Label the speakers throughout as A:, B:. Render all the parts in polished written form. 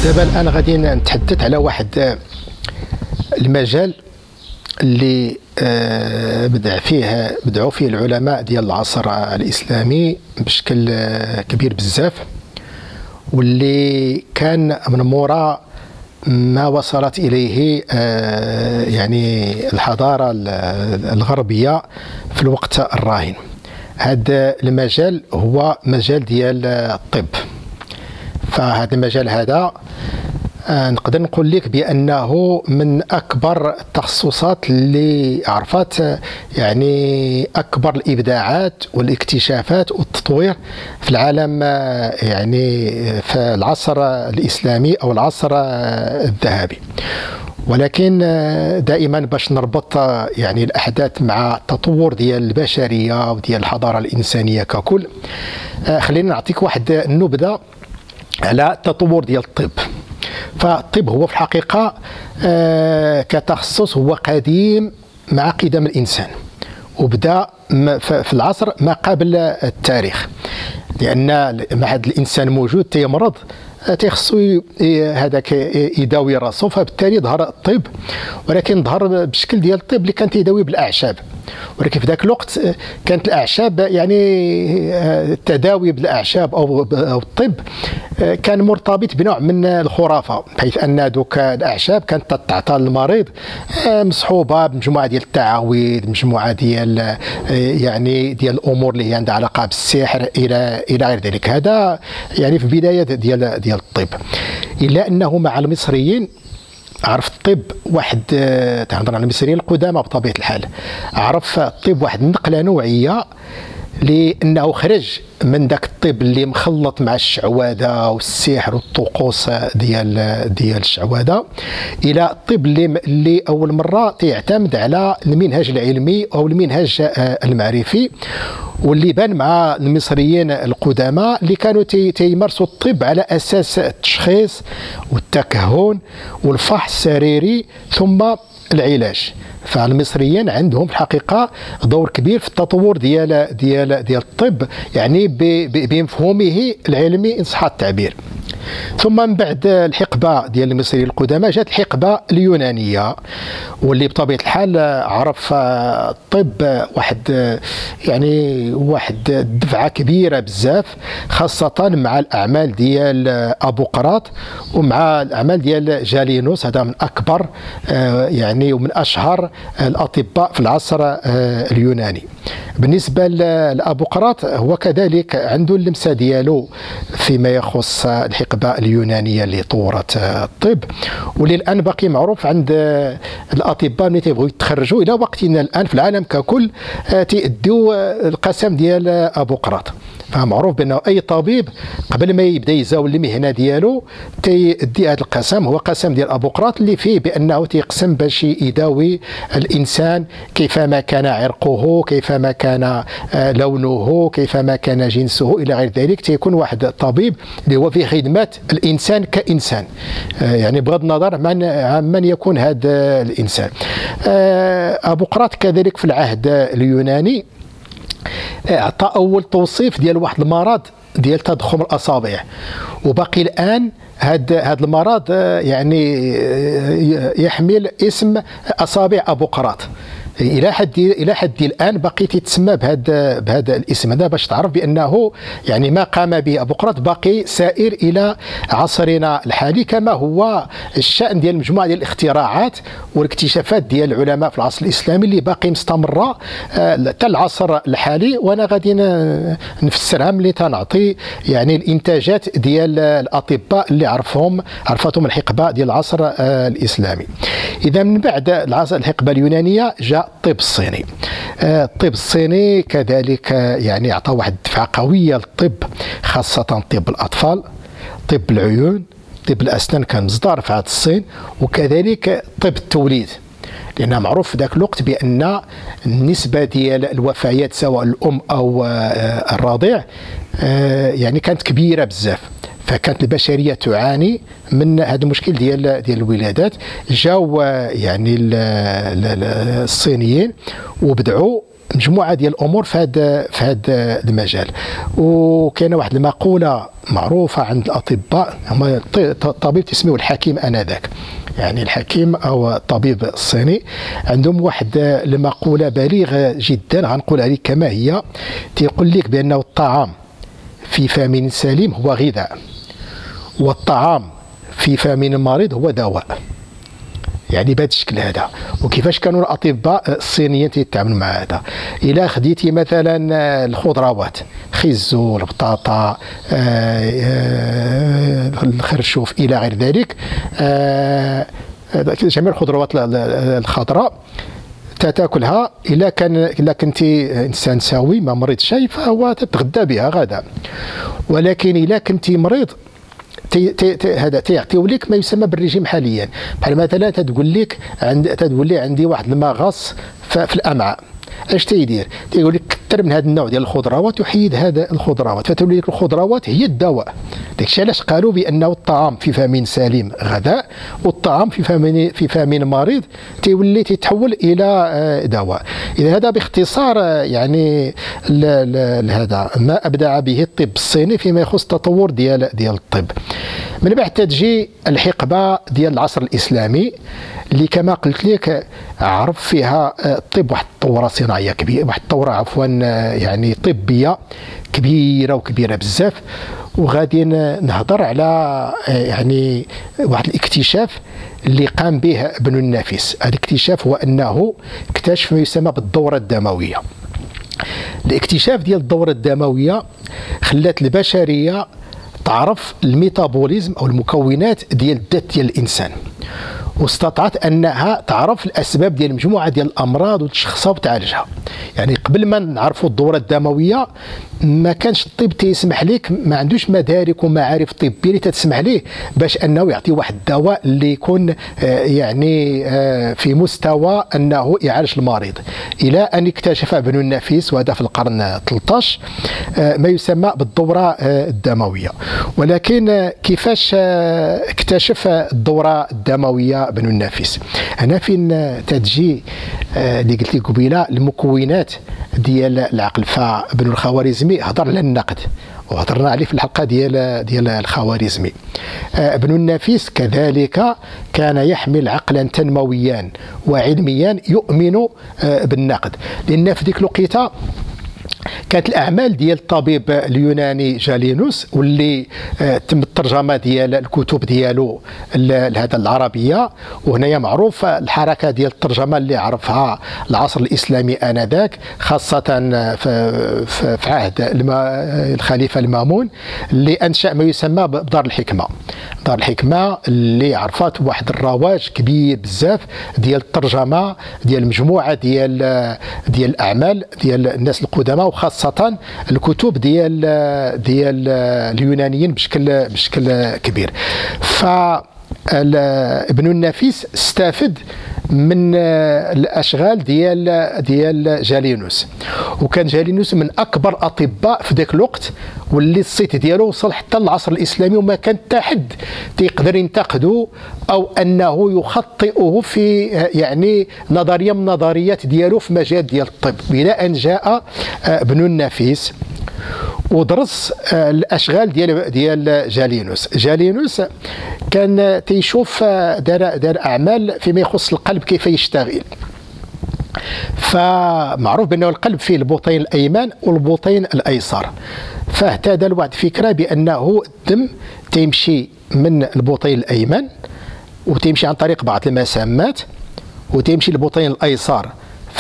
A: دابا الان غادي نتحدث على واحد المجال اللي بدعوا فيه العلماء ديال العصر الاسلامي بشكل كبير بزاف، واللي كان من موراء ما وصلت اليه يعني الحضاره الغربيه في الوقت الراهن. هذا المجال هو مجال ديال الطب. فهذا المجال هذا نقدر نقول لك بانه من اكبر التخصصات اللي عرفت يعني اكبر الابداعات والاكتشافات والتطوير في العالم، يعني في العصر الاسلامي او العصر الذهبي. ولكن دائما باش نربط يعني الاحداث مع التطور ديال البشريه وديال الحضاره الانسانيه ككل، خلينا نعطيك واحد النبذه على التطور ديال الطب. فالطب هو في الحقيقه كتخصص هو قديم مع قدم الانسان، وبدا في العصر ما قبل التاريخ، لان مع هذا الانسان موجود تيمرض تيخصو هذاك يداوي راسو، فبالتالي ظهر الطب. ولكن ظهر بشكل ديال الطب اللي كان تيداوي بالاعشاب، ولكن في ذاك الوقت كانت الاعشاب يعني التداوي بالاعشاب او الطب كان مرتبط بنوع من الخرافه، بحيث ان دوك الاعشاب كانت تعطى للمريض مصحوبه بمجموعه ديال التعاويذ، مجموعه ديال يعني ديال الامور اللي هي عندها علاقه بالسحر الى غير ذلك. هذا يعني في البدايه ديال الطب، الا انه مع المصريين عرف الطب واحد، تهضر على المصريين القدامى بطبيعه الحال، عرف الطب واحد النقله نوعيه، لانه خرج من ذاك الطب اللي مخلط مع الشعوذه والسحر والطقوس ديال الشعوذه، الى الطب اللي اول مره تعتمد على المنهج العلمي او المنهج المعرفي، واللي بان مع المصريين القدامى اللي كانوا تيمارسوا الطب على اساس التشخيص والتكهن والفحص السريري ثم العلاج. فالمصريين عندهم في الحقيقه دور كبير في التطور ديال الطب، يعني بمفهومه العلمي ان صح التعبير. ثم من بعد الحقبه ديال المصريين القدامى جات الحقبه اليونانيه، واللي بطبيعه الحال عرف الطب واحد دفعه كبيره بزاف، خاصه مع الاعمال ديال ابوقراط ومع الاعمال ديال جالينوس. هذا من اكبر يعني ومن اشهر الاطباء في العصر اليوناني. بالنسبه لابوقراط هو كذلك عنده اللمسه ديالو فيما يخص الحقبه اليونانيه اللي طورت الطب، واللي الان باقي معروف عند الاطباء اللي تيبغيو يتخرجوا الى وقتنا الان في العالم ككل تيأدوا القسم ديال ابوقراط. فمعروف بانه اي طبيب قبل ما يبدا يزاول المهنه ديالو تيدي هذا القسم، هو قسم ديال ابوقراط اللي فيه بانه تيقسم باش يداوي الانسان كيفما كان عرقه، كيفما كان لونه، كيفما كان جنسه الى غير ذلك. تيكون واحد الطبيب اللي هو في خدمه الانسان كانسان، يعني بغض النظر عن من يكون هذا الانسان. ابوقراط كذلك في العهد اليوناني اعطى اول توصيف ديال واحد المرض ديال تضخم الاصابع، وباقي الان هذا المرض يعني يحمل اسم اصابع ابوقراط. الى حد الان باقي تتسمى بهذا الاسم هذا، باش تعرف بانه يعني ما قام به ابوقراط باقي سائر الى عصرنا الحالي، كما هو الشان ديال مجموعه ديال الاختراعات والاكتشافات ديال العلماء في العصر الاسلامي اللي باقي مستمره حتى العصر الحالي. وانا غادي نفسرها ملي تنعطي يعني الانتاجات ديال الاطباء اللي عرفتهم الحقبه ديال العصر الاسلامي. اذا من بعد الحقبه اليونانيه جاء الطب الصيني. الطب الصيني كذلك يعني اعطى واحد الدفعه قويه للطب، خاصه طب الاطفال، طب العيون، طب الاسنان كان مصدر في هذا الصين، وكذلك طب التوليد، لان معروف في ذاك الوقت بان النسبه ديال الوفيات سواء الام او الرضيع يعني كانت كبيره بزاف. فكانت البشريه تعاني من هذا المشكل ديال الولادات. جاوا يعني الصينيين وبدعوا مجموعه ديال الامور في هذا المجال. وكاينه واحد المقوله معروفه عند الاطباء، هما الطبيب تسميه الحكيم انذاك، يعني الحكيم او الطبيب الصيني، عندهم واحد المقوله بليغه جدا غنقولها لك كما هي. تيقول لك بانه الطعام في فم سليم هو غذاء، والطعام في فم مريض هو دواء. يعني بهذا الشكل هذا. وكيفاش كانوا الاطباء الصينيين تيتعاملوا مع هذا؟ الا خديتي مثلا الخضروات، خيزو، البطاطا، الخرشوف الى غير ذلك، جميع الخضروات الخضراء تاكلها. الا كنتي انسان سوي ما مريض شيء فهو تتغدى بها غدا. ولكن الا كنتي مريض هذا تيعطيو لك ما يسمى بالرجيم حاليا. بحال مثلا تقول لي عندي واحد المغص في الامعاء، اش تيدير؟ تيقول لك كثر من هذا النوع ديال الخضروات وحيد هذا الخضروات، فتولي لك الخضروات هي الدواء. داكشي علاش قالوا بانه الطعام في فم سليم غذاء، والطعام في فم مريض تيولي تيتحول الى دواء. اذا هذا باختصار يعني هذا ما ابدع به الطب الصيني فيما يخص التطور ديال الطب. من بعد تجي الحقبه ديال العصر الاسلامي اللي كما قلت لك عرف فيها الطب واحد الثوره صناعيه كبيره، واحد الثوره عفوا يعني طبيه كبيره بزاف. وغادي نهضر على يعني واحد الاكتشاف اللي قام به ابن النفيس. هذا الاكتشاف هو انه اكتشف ما يسمى بالدوره الدمويه. الاكتشاف ديال الدوره الدمويه خلات البشريه تعرف الميتابوليزم او المكونات ديال الذات ديال الانسان، واستطاعت انها تعرف الاسباب ديال مجموعه ديال الامراض وتشخصها وتعالجها. يعني قبل ما نعرفوا الدوره الدمويه ما كانش الطب تيسمح لك، ما عندوش مدارك ومعارف طبيه اللي تسمح ليه باش انه يعطي واحد الدواء اللي يكون يعني في مستوى انه يعالج المريض، الى ان اكتشف ابن النفيس وهذا في القرن 13 ما يسمى بالدوره الدمويه. ولكن كيفاش اكتشف الدوره الدمويه ابن النفيس؟ هنا فين تجي اللي قلت لك قبيله المكونات ديال العقل. فابن الخوارزمي هضر على النقد وهضرنا عليه في الحلقه ديال الخوارزمي. ابن النفيس كذلك كان يحمل عقلا تنمويا وعلميا يؤمن بالنقد، لان في ذيك الوقيته كانت الاعمال ديال الطبيب اليوناني جالينوس واللي تم الترجمه ديال الكتب ديالو لهذا العربيه. وهنايا معروف الحركه ديال الترجمه اللي عرفها العصر الاسلامي انذاك، خاصه في عهد الخليفه المامون اللي انشا ما يسمى بدار الحكمه. دار الحكمه اللي عرفت واحد الرواج كبير بزاف ديال الترجمه ديال مجموعه ديال الاعمال ديال الناس القدماء، وخاصة الكتب ديال اليونانيين بشكل كبير. ابن النفيس استفد من الاشغال ديال جالينوس، وكان جالينوس من اكبر الاطباء في ذاك الوقت، واللي الصيت ديالو وصل حتى للعصر الاسلامي وما كان حتى حد تيقدر ينتقده او انه يخطئه في يعني نظريه من النظريات ديالو في مجال ديال الطب، الى ان جاء ابن النفيس ودرس الاشغال ديال جالينوس كان تيشوف دار اعمال فيما يخص القلب كيف يشتغل. فمعروف بانه القلب فيه البطين الايمن والبطين الايسر، فاهتدى لواحد الفكره بانه الدم تيمشي من البطين الايمن وتيمشي عن طريق بعض المسامات وتيمشي للبطين الايسر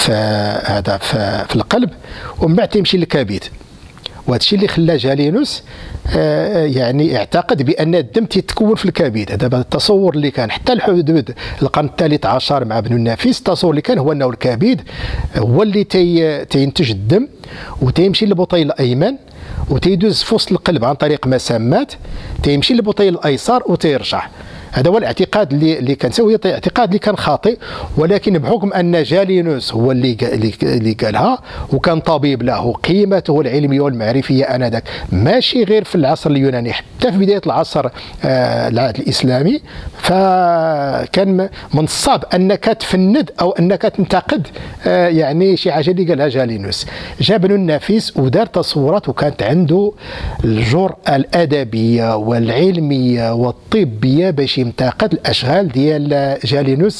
A: في القلب، ومن بعد تيمشي للكبد. وهذا الشيء اللي خلى جالينوس يعني اعتقد بان الدم تيتكون في الكبد. هذا التصور اللي كان حتى لحدود القرن الثالث عشر مع ابن النفيس، التصور اللي كان هو انه الكبد هو اللي تينتج الدم وتيمشي للبطين الايمن وتيدوز في وسط القلب عن طريق مسامات، تيمشي للبطين الايسر وتيرجع. هذا هو الاعتقاد اللي كان سوي، اعتقاد اللي كان خاطئ، ولكن بحكم ان جالينوس هو اللي قالها، وكان طبيب له قيمته العلميه والمعرفيه انذاك ماشي غير في العصر اليوناني، حتى في بدايه العصر العهد الاسلامي، فكان من الصعب انك تفند او انك تنتقد يعني شي حاجه اللي قالها جالينوس. جاب ابن النفيس ودار تصورات، وكانت عنده الجرأة الادبيه والعلميه والطبيه باش ينتقد الاشغال ديال جالينوس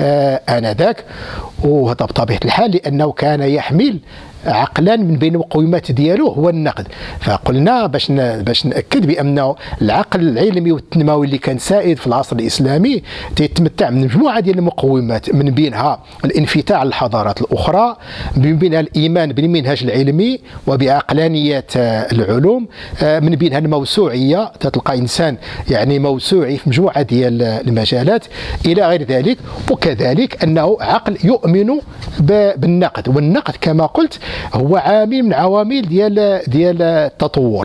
A: انذاك، وهذا بطبيعه الحال لانه كان يحمل عقلا من بين المقومات ديالو هو النقد. فقلنا باش ناكد بانه العقل العلمي والتنموي اللي كان سائد في العصر الاسلامي تيتمتع من مجموعه ديال المقومات، من بينها الانفتاح على الحضارات الاخرى، من بينها الايمان بالمنهج العلمي وبعقلانيه العلوم، من بينها الموسوعيه، تلقى انسان يعني موسوعي في مجموعه ديال المجالات الى غير ذلك، وكذلك انه عقل يؤمن بالنقد، والنقد كما قلت هو عامل من عوامل ديال التطور.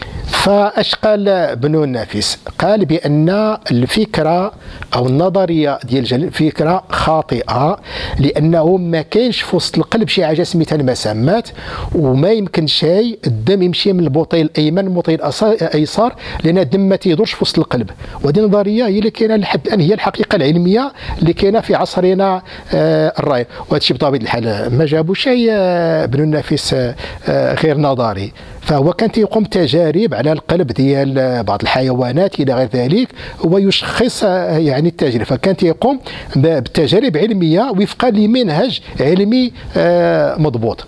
A: فاش قال ابن النفيس؟ قال بان الفكره او النظريه ديال جالينوس فكره خاطئه، لانه ما كاينش في وسط القلب شي حاجه سميتها المسامات، وما يمكنش الدم يمشي من البطين الايمن للبطين الايسر، لان الدم ما تيدورش في وسط القلب. وهذه النظريه هي اللي كاينه لحد الان، هي الحقيقه العلميه اللي كاينه في عصرنا الراهن. وهذا الشيء بطبيعه الحال ما جابوا شيء ابن النفيس غير نظري، فهو كان تيقوم تجارب على القلب ديال بعض الحيوانات الى غير ذلك، ويشخص يعني التجربه، فكان تيقوم بالتجارب علميه وفقا لمنهج علمي مضبوط.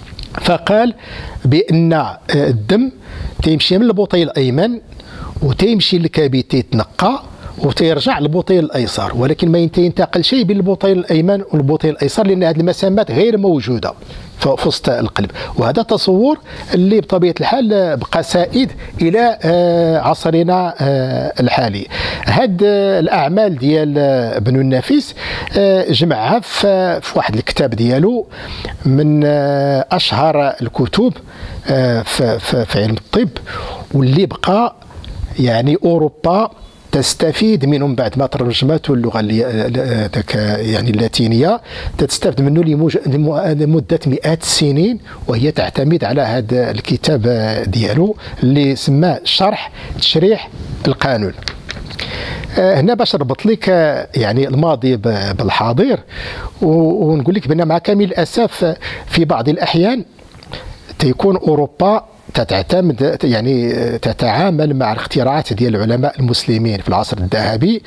A: فقال بان الدم تيمشي من البطين الايمن وتيمشي للكبد تيتنقى وتيرجع للبطين الايسر، ولكن ما ينتقل شيء بين البطين الايمن والبطين الايسر، لان هذه المسامات غير موجوده في وسط القلب. وهذا تصور اللي بطبيعه الحال بقى سائد الى عصرنا الحالي. هاد الاعمال ديال ابن النفيس جمعها في واحد الكتاب ديالو من اشهر الكتب في علم الطب، واللي بقى يعني اوروبا تستفيد منهم بعد ما ترجمته اللغه يعني اللاتينيه، تستفيد منه لمده مئات السنين، وهي تعتمد على هذا الكتاب ديالو اللي سماه شرح تشريح القانون. هنا باش نربط لك يعني الماضي بالحاضر، ونقول لك بان مع كامل الاسف في بعض الاحيان تيكون اوروبا تعتمد يعني تتعامل مع الاختراعات ديال العلماء المسلمين في العصر الذهبي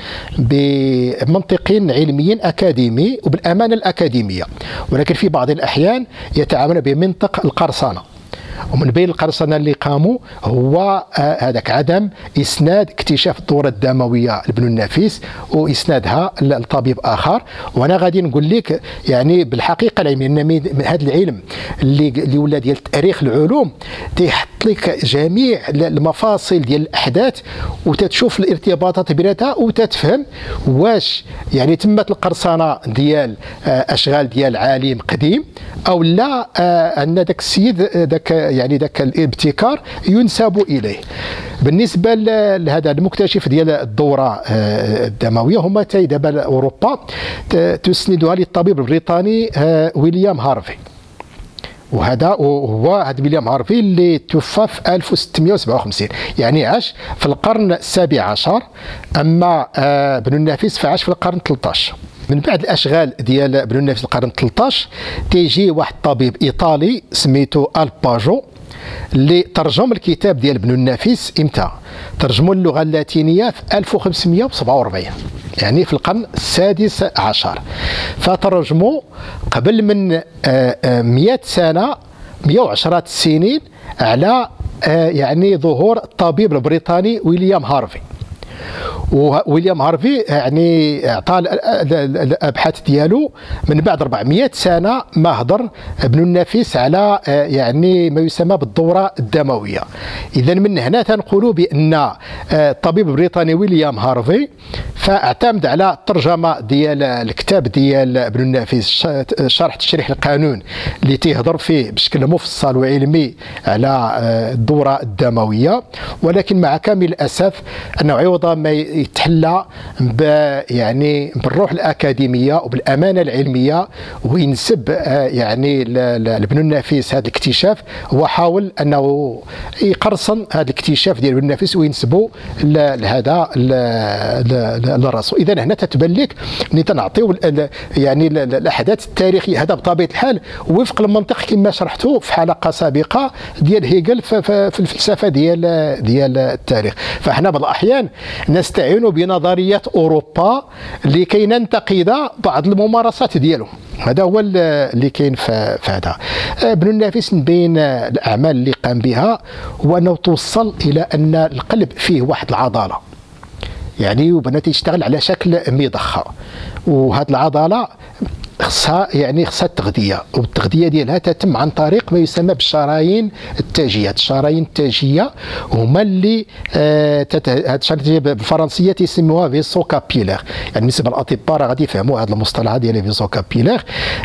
A: بمنطق علمي اكاديمي وبالامانه الاكاديميه، ولكن في بعض الاحيان يتعامل بمنطق القرصنه. ومن بين القرصنه اللي قاموا هو هذاك عدم اسناد اكتشاف الدوره الدمويه لابن النفيس واسنادها لطبيب اخر. وانا غادي نقول لك يعني بالحقيقه العلميه ان هذا العلم اللي ولا ديال تاريخ العلوم تيحط لك جميع المفاصل ديال الاحداث، وتتشوف الارتباطات بيناتها، وتتفهم واش يعني تمت القرصنه ديال اشغال ديال عالم قديم، او لا ان ذاك السيد ذاك الابتكار ينسب اليه. بالنسبه لهذا المكتشف ديال الدوره الدمويه، هما دابا اوروبا تسندها للطبيب البريطاني ويليام هارفي، وهذا ويليام هارفي اللي توفى في 1657، يعني عاش في القرن السابع عشر، اما ابن النفيس فعاش في القرن 13. من بعد الاشغال ديال ابن النفيس في القرن 13 تيجي واحد الطبيب ايطالي سميتو الباجو اللي ترجم الكتاب ديال ابن النفيس. امتى ترجمه اللغه اللاتينيه؟ في 1547، يعني في القرن السادس عشر. فترجمه قبل من 100 سنه، 110 سنين على يعني ظهور الطبيب البريطاني ويليام هارفي. وويليام هارفي يعني اعطى الابحاث ديالو من بعد 400 سنه ما هضر ابن النفيس على يعني ما يسمى بالدوره الدمويه. اذا من هنا تنقولوا بان الطبيب البريطاني ويليام هارفي فاعتمد على الترجمه ديال الكتاب ديال ابن النافيس شرح تشريح القانون اللي تيهضر فيه بشكل مفصل وعلمي على الدوره الدمويه، ولكن مع كامل الاسف انه عوض ما يتحلى يعني بالروح الاكاديميه وبالامانه العلميه وينسب يعني لابن النافيس هذا الاكتشاف، هو حاول انه يقرصن هذا الاكتشاف ديال ابن النافيس وينسبوا لهذا لراسه. اذا هنا تتبان لك ان تنعطيو يعني الاحداث التاريخيه هذا بطبيعه الحال وفق المنطق كما شرحته في حلقه سابقه ديال هيجل في الفلسفه ديال التاريخ. فاحنا بعض الاحيان نستعين بنظريات اوروبا لكي ننتقد بعض الممارسات ديالهم، هذا هو اللي كاين في هذا. ابن النافيس من بين الاعمال اللي قام بها هو انه توصل الى ان القلب فيه واحد العضله، يعني وبنا تيشتغل على شكل مضخه، وهذه العضله خصها التغذيه، والتغذيه ديالها تتم عن طريق ما يسمى بالشرايين التاجيه. الشرايين التاجيه هما اللي هاد الشرايين بالفرنسيه تيسموها فيسو كابيلير، يعني بالنسبه للاطباء راه غادي يفهموا هذا المصطلح ديال فيسو كابيلير.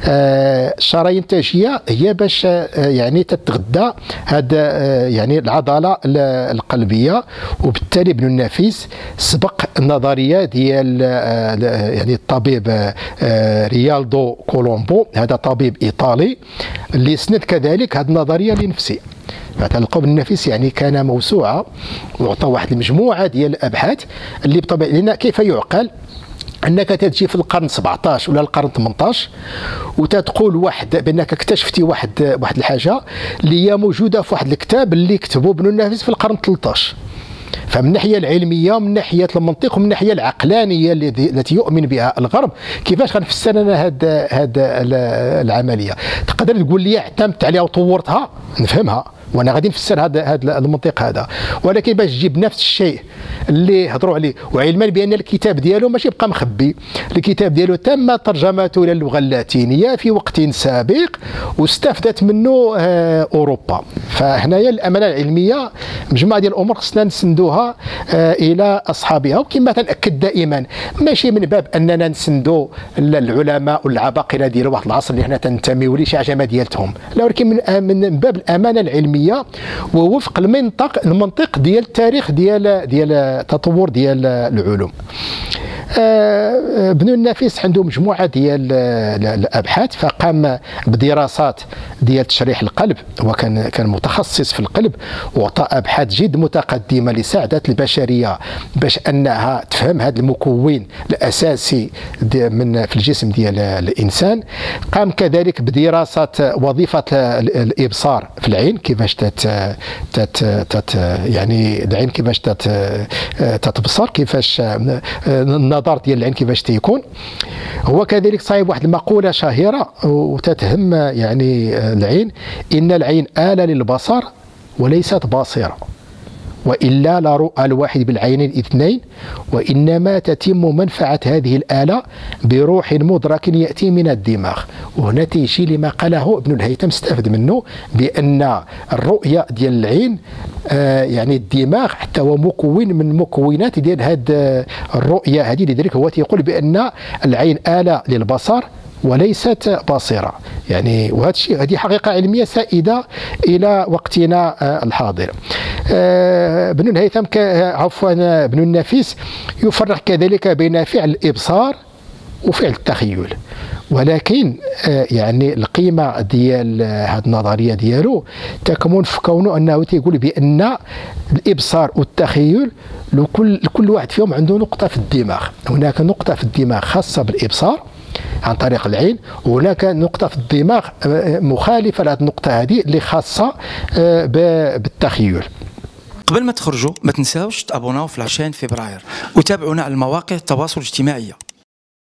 A: الشرايين التاجيه هي باش يعني تتغذى هاد يعني العضله القلبيه، وبالتالي ابن النافيس سبق النظريه ديال يعني الطبيب ريالدو كولومبو، هذا طبيب ايطالي اللي سند كذلك هذه النظريه لنفسه. فتلقوا ابن النافيس يعني كان موسوعه وعطى واحد المجموعه ديال الابحاث اللي بطبيعه لنا كيف يعقل انك تجي في القرن 17 ولا القرن 18 وتتقول بانك اكتشفتي واحد الحاجه اللي هي موجوده في واحد الكتاب اللي كتبه ابن النافيس في القرن 13. فمن الناحيه العلميه ومن ناحيه المنطق ومن الناحيه العقلانيه التي يؤمن بها الغرب، كيفاش غنفسر انا هاد العمليه؟ تقدر تقول لي اعتمدت عليها وطورتها نفهمها وانا غادي نفسر هذا المنطق هذا، ولكن باش تجيب نفس الشيء اللي هضروا عليه، وعلما بان الكتاب ديالو ماشي بقى مخبي، الكتاب ديالو تم ترجمته الى اللغه اللاتينيه في وقت سابق واستفدت منه اوروبا. فهنايا الامانه العلميه مجموعه ديال الامور خصنا نسندوها الى اصحابها، وكما تناكد دائما ماشي من باب اننا نسندوا العلماء والعباقره ديال واحد العصر اللي حنا تنتميو ليه شي عجمه ديالتهم، لا ولكن من باب الامانه العلميه ووفق المنطق ديال التاريخ ديال التطور ديال العلوم. ابن النافيس عنده مجموعه ديال الابحاث، فقام بدراسات ديال تشريح القلب، وكان متخصص في القلب، وعطى ابحاث جد متقدمه لساعدت البشريه باش انها تفهم هذا المكون الاساسي في الجسم ديال الانسان. قام كذلك بدراسه وظيفه الابصار في العين، كيفاش يعني العين كيفاش تتبصر، كيفاش النظر ديال العين كيفاش تيكون. هو كذلك صاحب واحد المقوله شهيره وتتهم يعني العين، ان العين آلة للبصر وليست باصره، وإلا لا رؤى الواحد بالعينين الاثنين، وإنما تتم منفعة هذه الآلة بروح مدرك يأتي من الدماغ. وهنا تيجي لما قاله ابن الهيثم استفد منه بأن الرؤية ديال العين يعني الدماغ حتى هو مكون من مكونات ديال هذه الرؤية هذه، لذلك هو تيقول بأن العين آلة للبصر وليست باصرة. يعني وهذا الشيء هذه حقيقة علمية سائدة إلى وقتنا الحاضر. ابن الهيثم ابن النافيس يفرق كذلك بين فعل الإبصار وفعل التخيل، ولكن يعني القيمة ديال هذه النظرية ديالو تكمن في كونه أنه تيقول بأن الإبصار والتخيل كل واحد فيهم عنده نقطة في الدماغ. هناك نقطة في الدماغ خاصة بالإبصار عن طريق العين، وهناك نقطة في الدماغ مخالفة لهذه النقطة هذه اللي خاصة بالتخيل.
B: قبل ما تخرجوا ما تنساوش تابوناو في 20 فبراير وتابعونا على المواقع التواصل الاجتماعي.